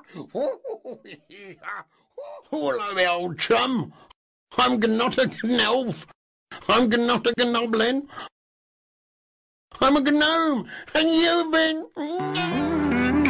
Hello, old chum. I'm not a gnolf. I'm not a gnoblin. I'm a gnome, and you've been...